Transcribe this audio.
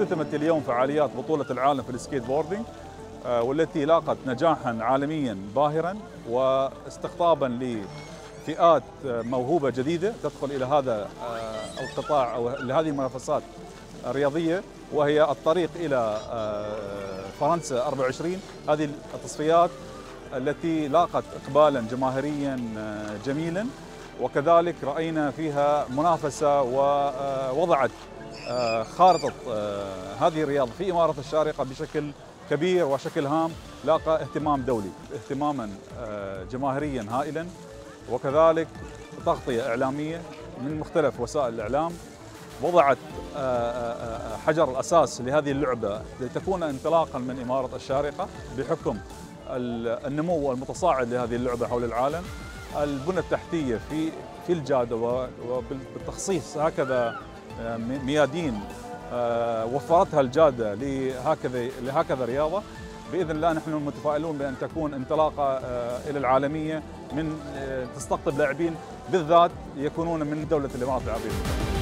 اختتمت اليوم فعاليات بطولة العالم في السكيت بوردينج، والتي لاقت نجاحا عالميا باهرا واستقطابا لفئات موهوبة جديدة تدخل إلى هذا القطاع أو لهذه المنافسات الرياضية، وهي الطريق إلى فرنسا 24. هذه التصفيات التي لاقت إقبالا جماهيريا جميلا، وكذلك رأينا فيها منافسة ووضعت خارطة هذه الرياضة في إمارة الشارقة بشكل كبير وشكل هام، لاقى اهتمام دولي، اهتماما جماهيريا هائلا، وكذلك تغطية إعلامية من مختلف وسائل الإعلام. وضعت حجر الأساس لهذه اللعبة لتكون انطلاقا من إمارة الشارقة بحكم النمو المتصاعد لهذه اللعبة حول العالم، البنى التحتية في الجادة وبالتخصيص هكذا ميادين وفرتها الجادة لهكذا رياضة. بإذن الله نحن متفائلون بأن تكون انطلاقة إلى العالمية من تستقطب لاعبين بالذات يكونون من دولة الإمارات العربية.